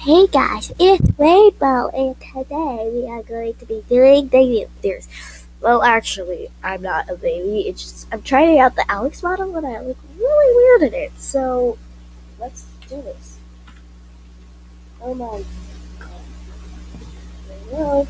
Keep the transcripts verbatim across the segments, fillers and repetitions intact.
Hey guys, it's Rainbow, and today we are going to be doing baby theories. Well, actually, I'm not a baby. It's just I'm trying out the Alex model, and I look really weird in it. So let's do this. Oh my god! Hello.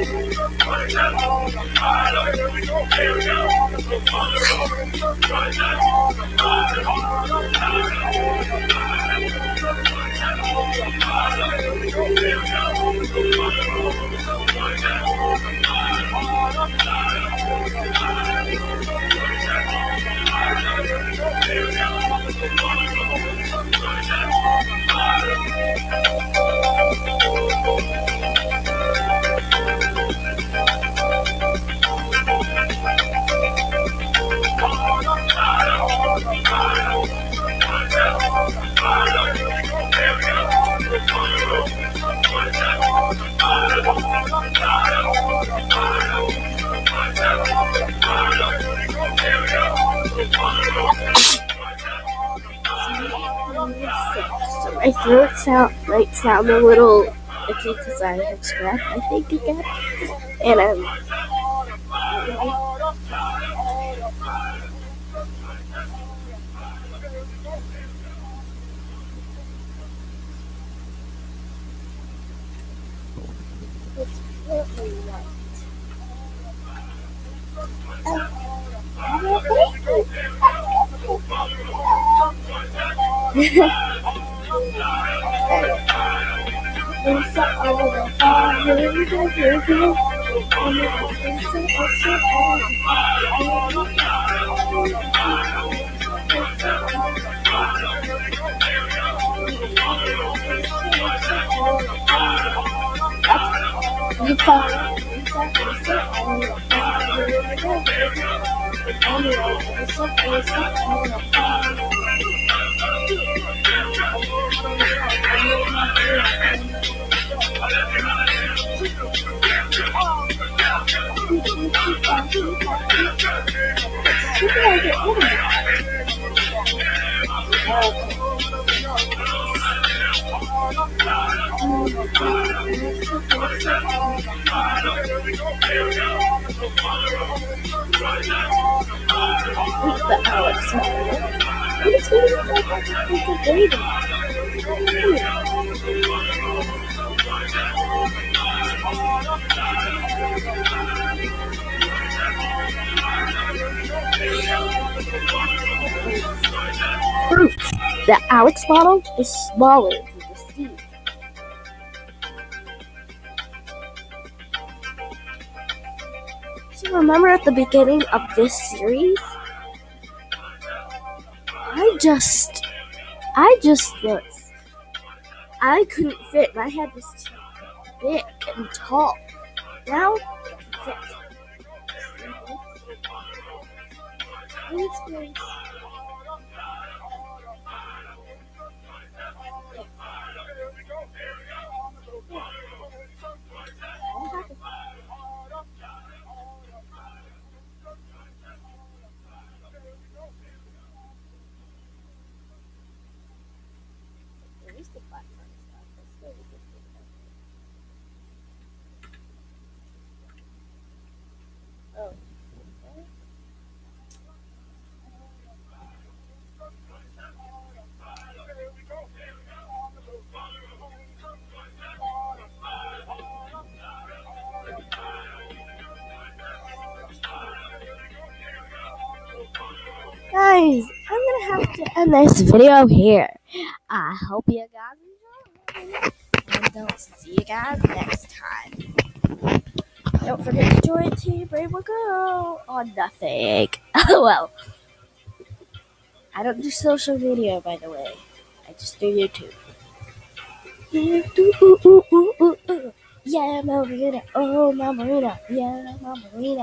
So my throat sound might sound a little icky because I have strep, I think, again. And I'm it's really light. The Alex It's really like a baby. Proof. The Alex bottle is smaller than the Steve. So remember at the beginning of this series, I just, I just was, I couldn't fit. My head was too big and tall. Now, I can fit. Please, Guys, I'm gonna have to end this video here. I hope you guys enjoyed, and I'll see you guys next time. Don't forget to join Team Brave or Go on nothing. Well, I don't do social media, by the way. I just do YouTube. Yeah, Marina. Oh, my Marina. Yeah, my Marina.